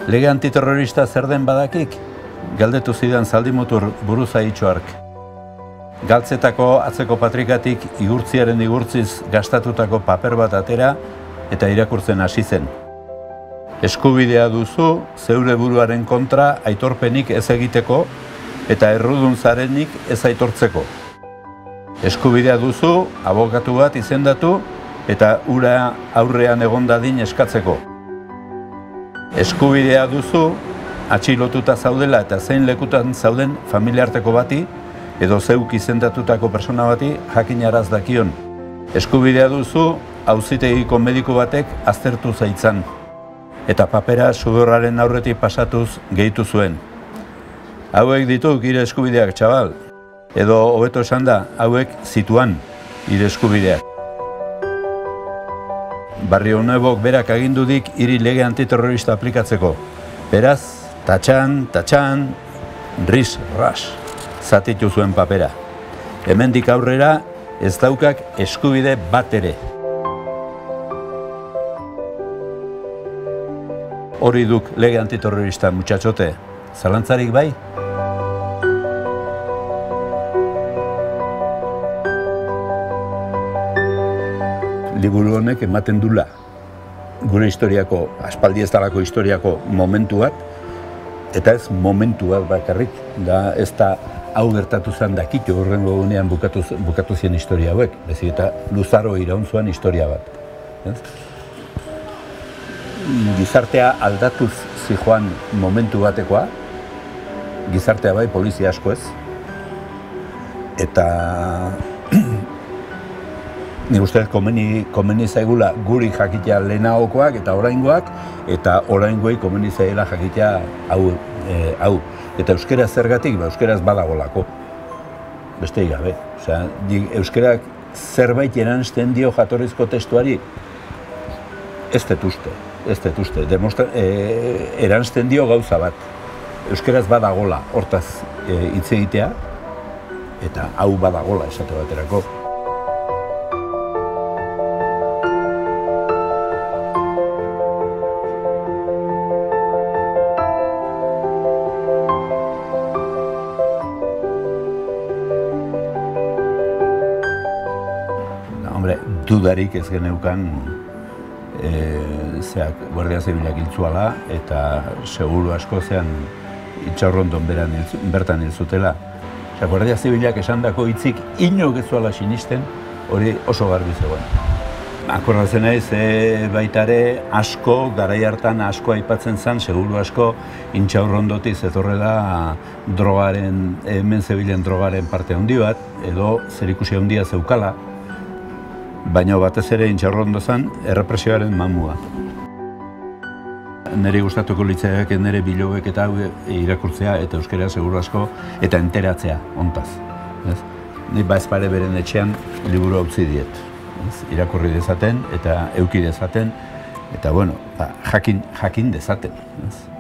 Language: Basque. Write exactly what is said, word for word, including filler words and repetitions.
Lege antiterrorista zer den badakik? Galdetu zidan Zaldimutur buruza itxoark. Galtzetako atzeko patrikatik igurtziaren igurtziz gastatutako paper bat atera eta irakurtzen hasi zen. Eskubidea duzu zeure buruaren kontra aitorpenik ez egiteko eta errudun zarenik ez aitortzeko. Eskubidea duzu abokatu bat izendatu eta ura aurrean egon dadin eskatzeko. Eskubidea duzu atxilotuta zaudela eta zein lekutan zauden familiarteko bati edo zeuk izendatutako persona bati jakinaraz dakion. Eskubidea duzu auzitegiko mediku batek aztertu zaitzan eta papera sudurraren aurretik pasatuz gehitu zuen. Hauek ditu hire eskubideak, txabal, edo hobeto esan da, hauek zituan hire eskubideak. Barrio Nuevok berak agindudik hiri lege antiterrorista aplikatzeko. Beraz, tatxan, tatxan, ris, ras, zatitu zuen papera. Hemendik aurrera ez daukak eskubide bat ere. Hori duk lege antiterrorista, mutxatxote, zalantzarik bai? Liburu honek ematen dula gure historiako, aspaldi ez dalako historiako momentu bat, eta ez momentu bat bakarrik, da ez da hau gertatu zen dakitu horrengo gunean bukatu, bukatu zien historia hauek, bezik eta luzaro iraun zuen historia bat. Ez? Gizartea aldatuz zijoan momentu batekoa, gizartea bai polizia asko ez, eta nik uste komeni, komeni zaigula guri jakitea lehenagokoak eta oraingoak, eta oraingoei komeni zaigula jakitea hau, e, hau. Eta euskera zergatik, ba, euskaraz badagolako. Beste gabe. Osea, euskarak zerbait eransten dio jatorrizko testuari, ez dut uste, ez dut uste. Demostra, e, eransten dio gauza bat. Euskaraz badagola, hortaz hitz e, egitea, eta hau badagola esate baterako. Dudarik ez geneukan e, zeak Guardia Zibilak hiltzuala eta seguru asko zean Itxaurrondon bertan hil zutela. Osea, Guardia Zibilak esandako hitzik inok ez zuela sinisten, hori oso garbi zegoen. Akordatzen naiz e, baitare asko, garai hartan asko aipatzen zen, seguru asko Intxaurrondotik zetorrela drogaren, hemen zebilen drogaren parte handi bat, edo zerikusi handia zeukala, baina batez ere Intxaurrondo zen errepresioaren mamua. Nire gustatuko litzaiak nire bilobek eta hau irakurtzea eta euskara seguru asko eta enteratzea hontaz. Ni bazpare beren etxean liburu utzi diet. Irakurri dezaten eta euki dezaten eta bueno, jakin, jakin dezaten.